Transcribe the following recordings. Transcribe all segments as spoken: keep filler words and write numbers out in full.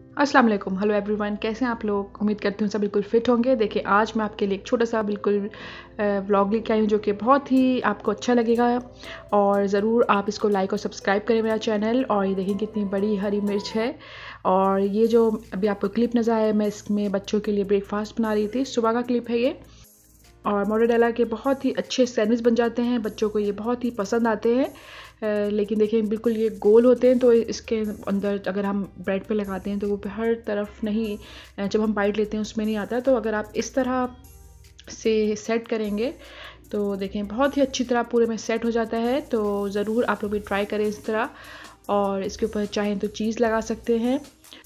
अस्सलाम वालेकुम, hello everyone, कैसे हैं आप लोग। उम्मीद करती हूँ सब बिल्कुल फ़िट होंगे। देखिए आज मैं आपके लिए एक छोटा सा बिल्कुल व्लॉग लेके आई हूँ जो कि बहुत ही आपको अच्छा लगेगा और ज़रूर आप इसको लाइक और सब्सक्राइब करें मेरा चैनल। और ये देखिए कितनी बड़ी हरी मिर्च है। और ये जो अभी आपको क्लिप नज़र आया, मैं इसमें बच्चों के लिए ब्रेकफास्ट बना रही थी, सुबह का क्लिप है ये। और मोज़रेला के बहुत ही अच्छे सैंडविच बन जाते हैं, बच्चों को ये बहुत ही पसंद आते हैं। अ, लेकिन देखिए बिल्कुल ये गोल होते हैं, तो इसके अंदर अगर हम ब्रेड पे लगाते हैं तो वो हर तरफ नहीं, अ, जब हम बाइट लेते हैं उसमें नहीं आता। तो अगर आप इस तरह से सेट करेंगे तो देखें बहुत ही अच्छी तरह पूरे में सेट हो जाता है। तो ज़रूर आप लोग भी ट्राई करें इस तरह। और इसके ऊपर चाहें तो चीज़ लगा सकते हैं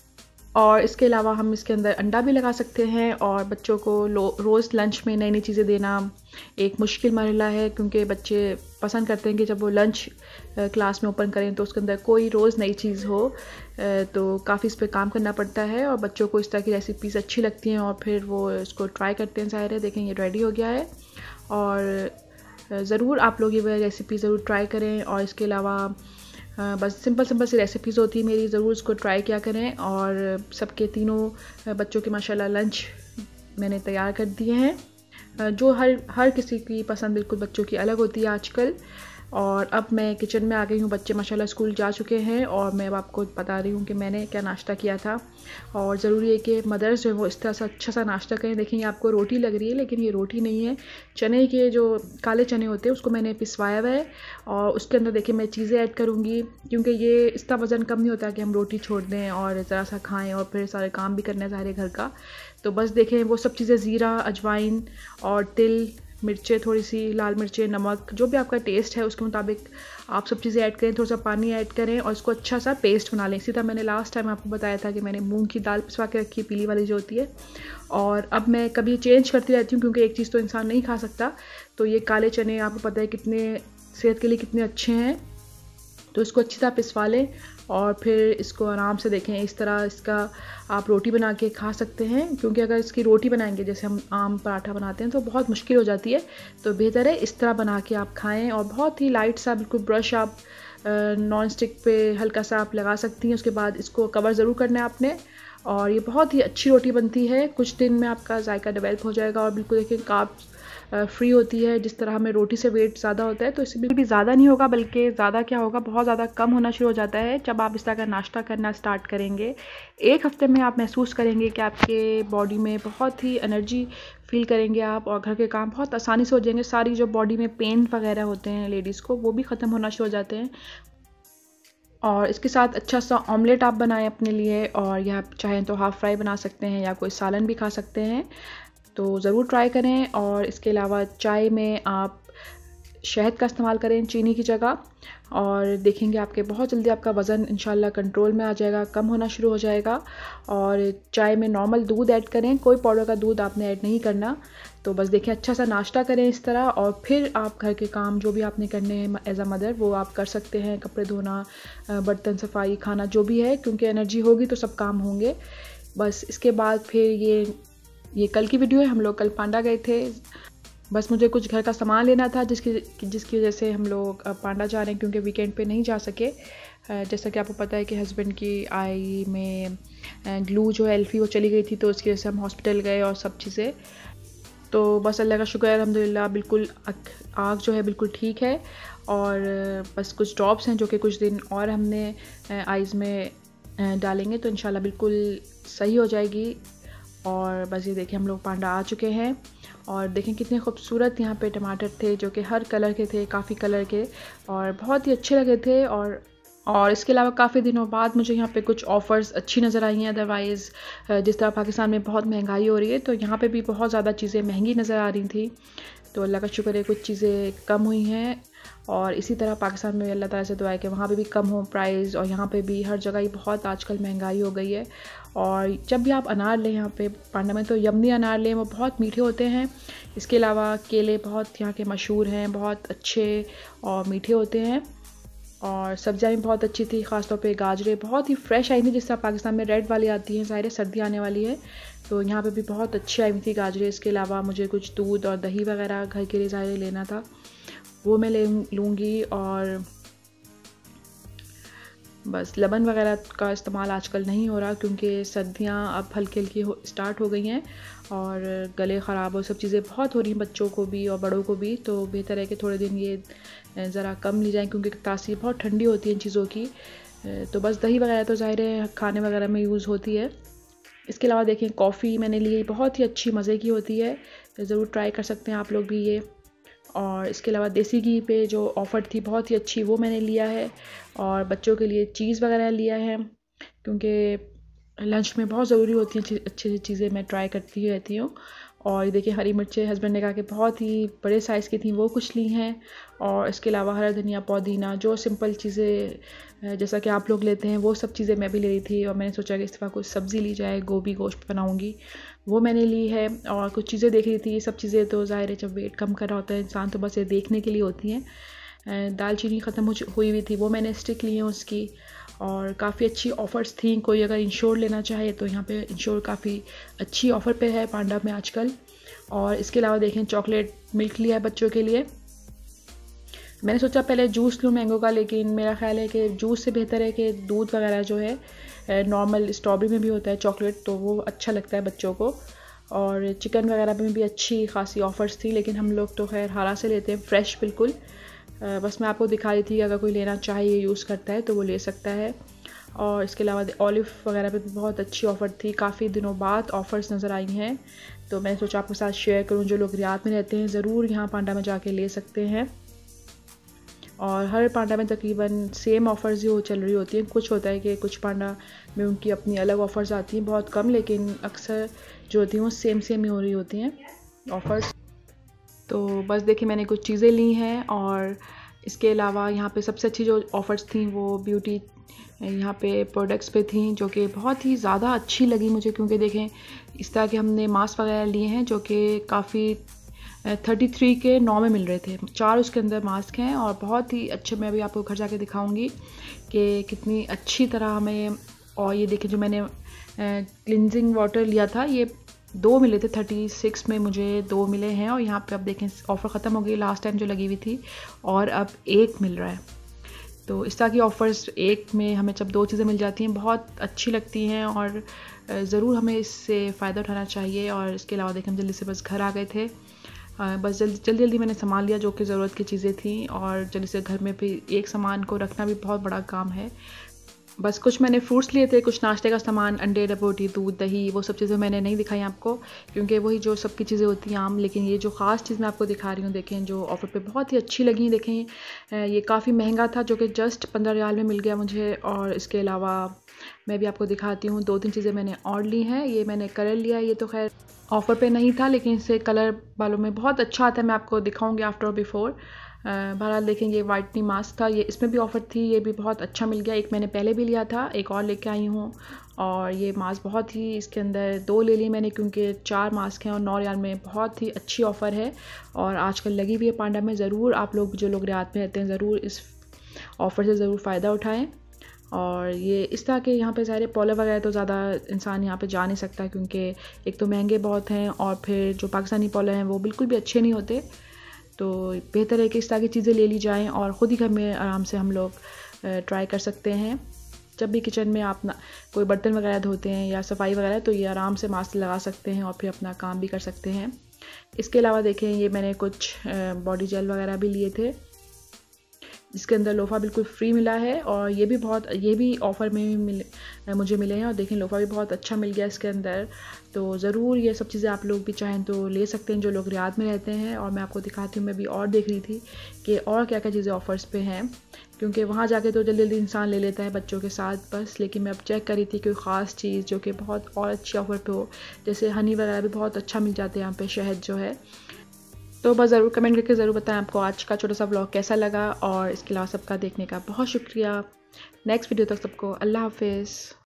और इसके अलावा हम इसके अंदर अंडा भी लगा सकते हैं। और बच्चों को रोज़ लंच में नई नई चीज़ें देना एक मुश्किल मरहला है, क्योंकि बच्चे पसंद करते हैं कि जब वो लंच क्लास में ओपन करें तो उसके अंदर कोई रोज़ नई चीज़ हो। तो काफ़ी इस पर काम करना पड़ता है और बच्चों को इस तरह की रेसिपीज़ अच्छी लगती हैं और फिर वो इसको ट्राई करते हैं। ज़ाहिर है, देखें ये रेडी हो गया है और ज़रूर आप लोग ये रेसिपी ज़रूर ट्राई करें। और इसके अलावा Uh, बस सिंपल सिंपल सी रेसिपीज़ होती है मेरी, ज़रूर इसको ट्राई किया करें। और सबके तीनों बच्चों के माशाल्लाह लंच मैंने तैयार कर दिए हैं। जो हर हर किसी की पसंद बिल्कुल बच्चों की अलग होती है आजकल। और अब मैं किचन में आ गई हूँ, बच्चे माशाल्लाह स्कूल जा चुके हैं और मैं अब आपको बता रही हूँ कि मैंने क्या नाश्ता किया था। और ज़रूरी है कि मदर्स जो है वो इस तरह से अच्छा सा नाश्ता करें। देखेंगे आपको रोटी लग रही है, लेकिन ये रोटी नहीं है। चने के जो काले चने होते हैं उसको मैंने पिसवाया हुआ है और उसके अंदर देखिए मैं चीज़ें ऐड करूँगी, क्योंकि ये इसका वज़न कम नहीं होता कि हम रोटी छोड़ दें और ज़रा सा खाएँ और फिर सारे काम भी करने सारे घर का। तो बस देखें वो सब चीज़ें ज़ीरा, अजवाइन और तिल, मिर्चें, थोड़ी सी लाल मिर्चें, नमक, जो भी आपका टेस्ट है उसके मुताबिक आप सब चीज़ें ऐड करें। थोड़ा सा पानी ऐड करें और इसको अच्छा सा पेस्ट बना लें। इसी तरह मैंने लास्ट टाइम आपको बताया था कि मैंने मूंग की दाल पिसवा के रखी है, पीली वाली जो होती है। और अब मैं कभी चेंज करती रहती हूँ, क्योंकि एक चीज़ तो इंसान नहीं खा सकता। तो ये काले चने आपको पता है कितने सेहत के लिए कितने अच्छे हैं। तो इसको अच्छी तरह पिसवा लें और फिर इसको आराम से देखें इस तरह इसका आप रोटी बना के खा सकते हैं। क्योंकि अगर इसकी रोटी बनाएंगे जैसे हम आम पराठा बनाते हैं तो बहुत मुश्किल हो जाती है। तो बेहतर है इस तरह बना के आप खाएं। और बहुत ही लाइट सा बिल्कुल ब्रश आप नॉन स्टिक पे हल्का सा आप लगा सकती हैं। उसके बाद इसको कवर ज़रूर करना है आपने। और ये बहुत ही अच्छी रोटी बनती है, कुछ दिन में आपका जायका डेवलप हो जाएगा। और बिल्कुल देखिए कार्ब्स फ्री होती है। जिस तरह हमें रोटी से वेट ज़्यादा होता है तो इससे बिल्कुल भी ज़्यादा नहीं होगा, बल्कि ज़्यादा क्या होगा, बहुत ज़्यादा कम होना शुरू हो जाता है जब आप इस तरह का नाश्ता करना स्टार्ट करेंगे। एक हफ्ते में आप महसूस करेंगे कि आपके बॉडी में बहुत ही एनर्जी फील करेंगे आप और घर के काम बहुत आसानी से हो जाएंगे। सारी जो बॉडी में पेन वगैरह होते हैं लेडीज़ को, वो भी ख़त्म होना शुरू हो जाते हैं। और इसके साथ अच्छा सा ऑमलेट आप बनाएं अपने लिए, और या आप चाहें तो हाफ़ फ्राई बना सकते हैं या कोई सालन भी खा सकते हैं। तो ज़रूर ट्राई करें। और इसके अलावा चाय में आप शहद का इस्तेमाल करें चीनी की जगह, और देखेंगे आपके बहुत जल्दी आपका वज़न इंशाल्लाह कंट्रोल में आ जाएगा, कम होना शुरू हो जाएगा। और चाय में नॉर्मल दूध ऐड करें, कोई पाउडर का दूध आपने ऐड नहीं करना। तो बस देखें अच्छा सा नाश्ता करें इस तरह, और फिर आप घर के काम जो भी आपने करने हैं एज अ मदर वो आप कर सकते हैं। कपड़े धोना, बर्तन सफाई, खाना, जो भी है, क्योंकि एनर्जी होगी तो सब काम होंगे। बस इसके बाद फिर ये ये कल की वीडियो है। हम लोग कल पांडा गए थे। बस मुझे कुछ घर का सामान लेना था जिसकी जिसकी वजह से हम लोग पांडा जा रहे हैं, क्योंकि वीकेंड पे नहीं जा सके। जैसा कि आपको पता है कि हस्बैंड की आई में ग्लू जो है एल्फी वो चली गई थी, तो उसकी वजह से हम हॉस्पिटल गए और सब चीज़ें। तो बस अल्लाह का शुक्र है, अल्हम्दुलिल्लाह बिल्कुल आँख जो है बिल्कुल ठीक है। और बस कुछ ड्रॉप्स हैं जो कि कुछ दिन और हमने आइज़ में डालेंगे तो इंशाल्लाह बिल्कुल सही हो जाएगी। और बस ये देखिए हम लोग पांडा आ चुके हैं। और देखें कितने खूबसूरत यहाँ पे टमाटर थे, जो कि हर कलर के थे, काफ़ी कलर के, और बहुत ही अच्छे लगे थे। और और इसके अलावा काफ़ी दिनों बाद मुझे यहाँ पे कुछ ऑफ़र्स अच्छी नज़र आई हैं। अदरवाइज़ जिस तरह पाकिस्तान में बहुत महंगाई हो रही है, तो यहाँ पे भी बहुत ज़्यादा चीज़ें महंगी नज़र आ रही थी। तो अल्लाह का शुक्र है कुछ चीज़ें कम हुई हैं। और इसी तरह पाकिस्तान में अल्लाह ताला से दुआ है कि वहाँ पे भी कम हो प्राइस, और यहाँ पे भी हर जगह ही बहुत आजकल महंगाई हो गई है। और जब भी आप अनार लें यहाँ पे पांडा में, तो यमनी अनार लें, वो बहुत मीठे होते हैं। इसके अलावा केले बहुत यहाँ के मशहूर हैं, बहुत अच्छे और मीठे होते हैं। और सब्जियाँ भी बहुत अच्छी थी, ख़ासतौर पे गाजरें बहुत ही फ्रेश आई थी। जिस तरह पाकिस्तान में रेड वाली आती हैं, ज़ाहिर है सर्दी आने वाली है, तो यहाँ पे भी बहुत अच्छी आई थी गाजरें। इसके अलावा मुझे कुछ दूध और दही वगैरह घर के लिए ज़ाहिर लेना था, वो मैं ले लूँगी। और बस लबन वगैरह का इस्तेमाल आजकल नहीं हो रहा क्योंकि सर्दियाँ अब हल्की हल्की हो स्टार्ट हो गई हैं और गले ख़राब और सब चीज़ें बहुत हो रही हैं बच्चों को भी और बड़ों को भी। तो बेहतर है कि थोड़े दिन ये ज़रा कम ली जाएँ क्योंकि तासीर बहुत ठंडी होती है इन चीज़ों की। तो बस दही वगैरह तो ज़ाहिर है खाने वगैरह में यूज़ होती है। इसके अलावा देखें कॉफ़ी मैंने ली, बहुत ही अच्छी मज़े की होती है, ज़रूर ट्राई कर सकते हैं आप लोग भी ये। और इसके अलावा देसी घी पे जो ऑफ़र थी बहुत ही अच्छी, वो मैंने लिया है। और बच्चों के लिए चीज़ वगैरह लिया है क्योंकि लंच में बहुत ज़रूरी होती हैं अच्छी अच्छी चीज़ें, मैं ट्राई करती रहती हूँ। और ये देखिए हरी मिर्चें हस्बैंड ने कहा कि बहुत ही बड़े साइज़ की थी, वो कुछ ली हैं। और इसके अलावा हरा धनिया, पुदीना, जो सिंपल चीज़ें जैसा कि आप लोग लेते हैं वो सब चीज़ें मैं भी ले रही थी। और मैंने सोचा कि इस दफ़ा कुछ सब्ज़ी ली जाए, गोभी गोश्त बनाऊँगी, वो मैंने ली है। और कुछ चीज़ें देख रही थी, ये सब चीज़ें तो ज़ाहिर है जब वेट कम कर रहा होता है इंसान तो बस ये देखने के लिए होती हैं। दालचीनी ख़त्म हो हुई हुई थी, वो मैंने स्टिक ली है उसकी। और काफ़ी अच्छी ऑफ़र्स थी, कोई अगर इंश्योर लेना चाहे तो यहाँ पे इंश्योर काफ़ी अच्छी ऑफ़र पे है पांडा में आजकल। और इसके अलावा देखें चॉकलेट मिल्क लिया है बच्चों के लिए। मैंने सोचा पहले जूस लूँ मैंगो का, लेकिन मेरा ख़्याल है कि जूस से बेहतर है कि दूध वगैरह जो है नॉर्मल स्ट्रॉबेरी में भी होता है चॉकलेट, तो वो अच्छा लगता है बच्चों को। और चिकन वगैरह में भी अच्छी खासी ऑफ़र्स थी, लेकिन हम लोग तो खैर हरा से लेते हैं, फ्रेश बिल्कुल। बस मैं आपको दिखा रही थी अगर कोई लेना चाहे ये यूज़ करता है तो वो ले सकता है। और इसके अलावा ऑलिव वगैरह पे भी बहुत अच्छी ऑफ़र थी, काफ़ी दिनों बाद ऑफ़र्स नज़र आई हैं, तो मैंने सोचा आपके साथ शेयर करूं। जो लोग रियाद में रहते हैं ज़रूर यहाँ पांडा में जाके ले सकते हैं। और हर पांडा में तकरीबन सेम ऑफ़र्स ही हो चल रही होती हैं। कुछ होता है कि कुछ पांडा में उनकी अपनी अलग ऑफ़र्स आती हैं, बहुत कम, लेकिन अक्सर जो होती हैं वो सेम सेम ही हो रही होती हैं ऑफ़र्स। तो बस देखिए मैंने कुछ चीज़ें ली हैं। और इसके अलावा यहाँ पे सबसे अच्छी जो ऑफ़र्स थी वो ब्यूटी यहाँ पे प्रोडक्ट्स पे थी, जो कि बहुत ही ज़्यादा अच्छी लगी मुझे क्योंकि देखें इस तरह के हमने मास्क वगैरह लिए हैं जो कि काफ़ी थर्टी थ्री के नौ में मिल रहे थे। चार उसके अंदर मास्क हैं और बहुत ही अच्छे, मैं भी आपको घर जाके दिखाऊंगी कि कितनी अच्छी तरह हमें। और ये देखिए जो मैंने क्लिनजिंग वाटर लिया था ये दो मिले थे, थर्टी सिक्स में मुझे दो मिले हैं। और यहाँ पे अब देखें ऑफ़र ख़त्म हो गई लास्ट टाइम जो लगी हुई थी, और अब एक मिल रहा है। तो इस तरह की ऑफ़र्स एक में हमें जब दो चीज़ें मिल जाती हैं बहुत अच्छी लगती हैं और ज़रूर हमें इससे फ़ायदा उठाना चाहिए। और इसके अलावा देखें हम जल्दी से बस घर आ गए थे, बस जल्दी जल्दी जल्दी मैंने सामान लिया जो कि ज़रूरत की चीज़ें थी। और जल्दी से घर में भी एक सामान को रखना भी बहुत बड़ा काम है। बस कुछ मैंने फ्रूट्स लिए थे, कुछ नाश्ते का सामान, अंडे, डबोटी, दूध, दही, वो सब चीज़ें मैंने नहीं दिखाई आपको क्योंकि वही जो सबकी चीज़ें होती हैं आम। लेकिन ये जो ख़ास चीज़ मैं आपको दिखा रही हूँ देखें, जो ऑफ़र पे बहुत ही अच्छी लगी। देखें ये काफ़ी महंगा था जो कि जस्ट पंद्रह रियाल में मिल गया मुझे। और इसके अलावा मैं भी आपको दिखाती हूँ, दो तीन चीज़ें मैंने और ली हैं। ये मैंने कलर लिया है, ये तो खैर ऑफ़र पे नहीं था लेकिन इससे कलर वालों में बहुत अच्छा आता है, मैं आपको दिखाऊँगी आफ्टर और बिफ़ोर। बहरहाल देखें ये वाइटनिंग मास्क था, ये इसमें भी ऑफ़र थी, ये भी बहुत अच्छा मिल गया। एक मैंने पहले भी लिया था, एक और लेके आई हूँ। और ये मास्क बहुत ही, इसके अंदर दो ले लिए मैंने क्योंकि चार मास्क हैं और नौ रियाल में बहुत ही अच्छी ऑफ़र है और आजकल लगी हुई है पांडा में। ज़रूर आप लोग जो लोग रियाद में रहते हैं ज़रूर इस ऑफ़र से ज़रूर फ़ायदा उठाएँ। और ये इस तरह के यहाँ पे ज़ाहिर पॉलर वगैरह तो ज़्यादा इंसान यहाँ पे जा नहीं सकता क्योंकि एक तो महंगे बहुत हैं और फिर जो पाकिस्तानी पॉलर हैं वो बिल्कुल भी अच्छे नहीं होते। तो बेहतर है कि इस तरह की चीज़ें ले ली जाएं और ख़ुद ही घर में आराम से हम लोग ट्राई कर सकते हैं। जब भी किचन में आप ना कोई बर्तन वगैरह धोते हैं या सफाई वगैरह, तो ये आराम से मास्क लगा सकते हैं और फिर अपना काम भी कर सकते हैं। इसके अलावा देखें ये मैंने कुछ बॉडी जेल वगैरह भी लिए थे, इसके अंदर लोफ़ा बिल्कुल फ्री मिला है और ये भी बहुत ये भी ऑफ़र में भी मिले मुझे मिले हैं। और देखें लोफ़ा भी बहुत अच्छा मिल गया इसके अंदर। तो ज़रूर ये सब चीज़ें आप लोग भी चाहें तो ले सकते हैं जो लोग रियाद में रहते हैं। और मैं आपको दिखाती हूँ, मैं भी और देख रही थी कि और क्या क्या चीज़ें ऑफ़र्स पे हैं क्योंकि वहाँ जाके तो जल्दी जल्दी इंसान ले लेता है बच्चों के साथ बस। लेकिन मैं अब चेक कर रही थी कोई ख़ास चीज़ जो कि बहुत और अच्छी ऑफ़र पे हो, जैसे हनी वगैरह भी बहुत अच्छा मिल जाते हैं यहाँ पे, शहद जो है। तो बस ज़रूर कमेंट करके ज़रूर बताएं आपको आज का छोटा सा व्लॉग कैसा लगा। और इसके अलावा सबका देखने का बहुत शुक्रिया। नेक्स्ट वीडियो तक सबको अल्लाह हाफ़िज़।